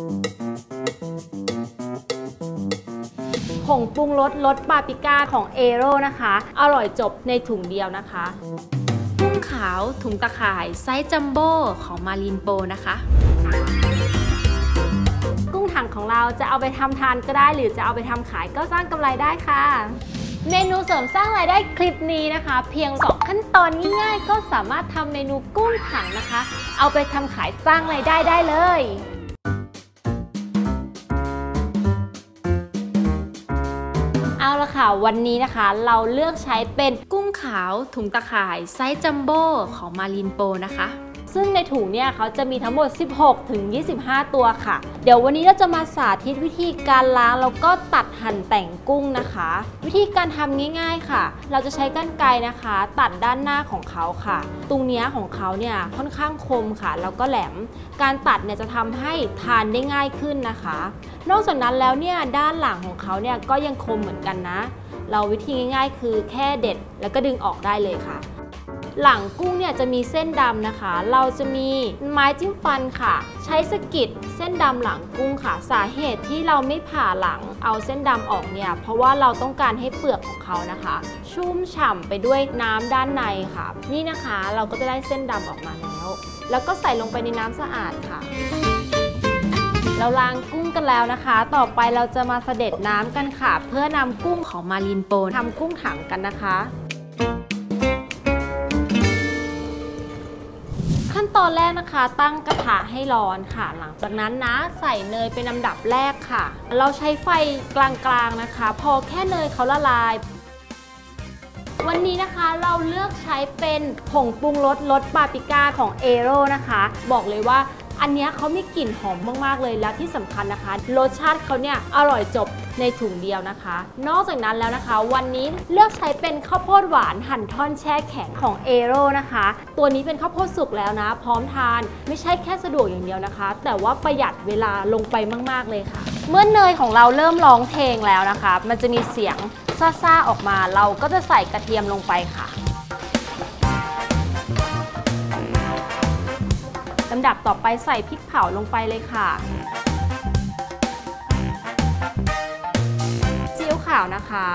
ผงปรุงรสรสปาปริก้าของเอโร่นะคะอร่อยจบในถุงเดียวนะคะกุ้งขาวถุงตะข่ายไซส์จัมโบ้ของมารีนโปนะคะกุ้งถังของเราจะเอาไปทำทานก็ได้หรือจะเอาไปทำขายก็สร้างกำไรได้ค่ะเมนูเสริมสร้างรายได้คลิปนี้นะคะเพียง2ขั้นตอนง่ายๆก็สามารถทำเมนูกุ้งถังนะคะเอาไปทำขายสร้างรายได้ได้เลยเอาละค่ะวันนี้นะคะเราเลือกใช้เป็นกุ้งขาวถุงตะข่ายไซส์จัมโบ้ของมารีนโปนะคะซึ่งในถุงเนี่ยเขาจะมีทั้งหมด16 ถึง 25 ตัวค่ะเดี๋ยววันนี้เราจะมาสาธิตวิธีการล้างแล้วก็ตัดหั่นแต่งกุ้งนะคะวิธีการทำง่ายๆค่ะเราจะใช้กรรไกรนะคะตัดด้านหน้าของเขาค่ะตรงเนี้ยของเขาเนี่ยค่อนข้างคมค่ะแล้วก็แหลมการตัดเนี่ยจะทำให้ทานได้ง่ายขึ้นนะคะนอกจากนั้นแล้วเนี่ยด้านหลังของเขาเนี่ยก็ยังคมเหมือนกันนะเราวิธีง่ายๆคือแค่เด็ดแล้วก็ดึงออกได้เลยค่ะหลังกุ้งเนี่ยจะมีเส้นดำนะคะเราจะมีไม้จิ้มฟันค่ะใช้สะกิดเส้นดำหลังกุ้งค่ะสาเหตุที่เราไม่ผ่าหลังเอาเส้นดำออกเนี่ยเพราะว่าเราต้องการให้เปลือกของเขานะคะชุ่มฉ่ำไปด้วยน้ำด้านในค่ะนี่นะคะเราก็จะได้เส้นดำออกมาแล้วก็ใส่ลงไปในน้ำสะอาดค่ะเราล้างกุ้งกันแล้วนะคะต่อไปเราจะมาเสด็จน้ำกันค่ะเพื่อนำกุ้งของมารีนโปทำกุ้งถังกันนะคะขั้นตอนแรกนะคะตั้งกระทะให้ร้อนค่ะหลังจากนั้นนะใส่เนยเป็นลำดับแรกค่ะเราใช้ไฟกลางๆนะคะพอแค่เนยเขาละลายวันนี้นะคะเราเลือกใช้เป็นผงปรุงรสรสปาปริก้าของเอโร่นะคะบอกเลยว่าอันนี้เขามีกลิ่นหอมมากๆเลยและที่สำคัญนะคะรสชาติเขาเนี่ยอร่อยจบในถุงเดียวนะคะนอกจากนั้นแล้วนะคะวันนี้เลือกใช้เป็นข้าวโพดหวานหั่นท่อนแช่แข็งของเอโร่นะคะตัวนี้เป็นข้าวโพดสุกแล้วนะพร้อมทานไม่ใช่แค่สะดวกอย่างเดียวนะคะแต่ว่าประหยัดเวลาลงไปมากๆเลยค่ะเมื่อเนยของเราเริ่มร้องเพลงแล้วนะคะมันจะมีเสียงซ่าๆออกมาเราก็จะใส่กระเทียมลงไปค่ะลำดับต่อไปใส่พริกเผาลงไปเลยค่ะซีอิ๊วขาวนะคะ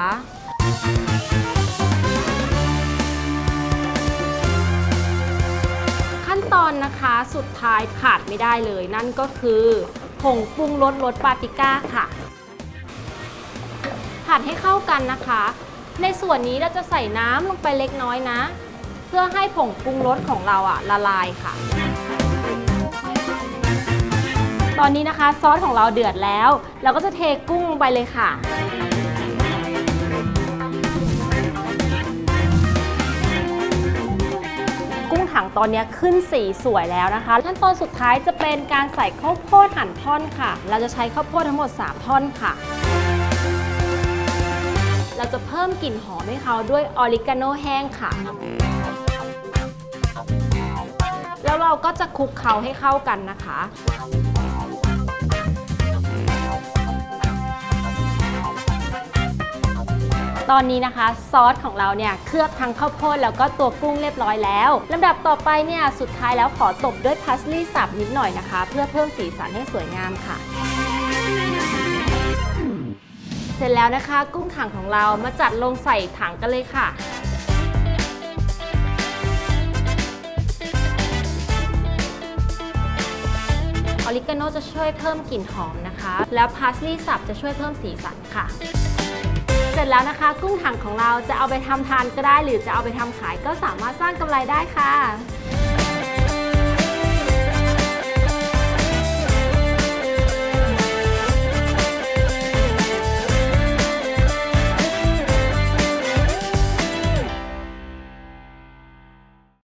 ขั้นตอนนะคะสุดท้ายขาดไม่ได้เลยนั่นก็คือผงปรุงรสรสปาปริก้าค่ะผัดให้เข้ากันนะคะในส่วนนี้เราจะใส่น้ำลงไปเล็กน้อยนะเพื่อให้ผงปรุงรสของเราละลายค่ะตอนนี้นะคะซอสของเราเดือดแล้วเราก็จะเทกุ้งลงไปเลยค่ะกุ้งถังตอนนี้ขึ้นสีสวยแล้วนะคะขั้นตอนสุดท้ายจะเป็นการใส่ข้าวโพดหั่นท่อนค่ะเราจะใช้ข้าวโพดทั้งหมด3ท่อนค่ะเราจะเพิ่มกลิ่นหอมให้เขาด้วยออริกาโนแห้งค่ะแล้วเราก็จะคลุกเคล้าให้เข้ากันนะคะตอนนี้นะคะซอสของเราเนี่ยเคลือบทั้งข้าวโพดแล้วก็ตัวกุ้งเรียบร้อยแล้วลำดับต่อไปเนี่ยสุดท้ายแล้วขอตบด้วยพาสลีย์สับนิดหน่อยนะคะเพื่อเพิ่มสีสันให้สวยงามค่ะเสร็จแล้วนะคะกุ้งถังของเรามาจัดลงใส่ถังกันเลยค่ะออริกาโนจะช่วยเพิ่มกลิ่นหอมนะคะแล้วพาสลีย์สับจะช่วยเพิ่มสีสันค่ะเสร็จแล้วนะคะกุ้งถังของเราจะเอาไปทำทานก็ได้หรือจะเอาไปทำขายก็สามารถสร้างกำไรได้ค่ะ